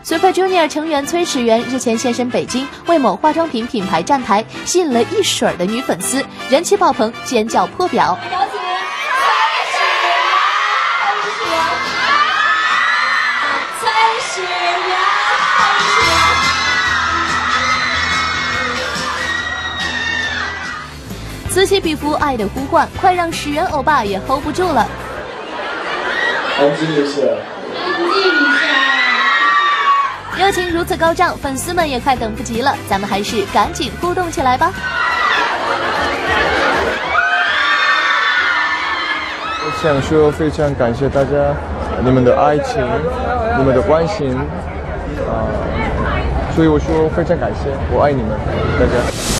Super Junior 成员崔始源日前现身北京，为某化妆品品牌站台，吸引了一水儿的女粉丝，人气爆棚，尖叫破表。有请崔始源。此起彼伏，爱的呼唤，快让始源欧巴也 hold 不住了。 安静一下。 热情如此高涨，粉丝们也快等不及了，咱们还是赶紧互动起来吧！ 我想说，非常感谢大家，你们的爱情，你们的关心，所以我说非常感谢，我爱你们，大家。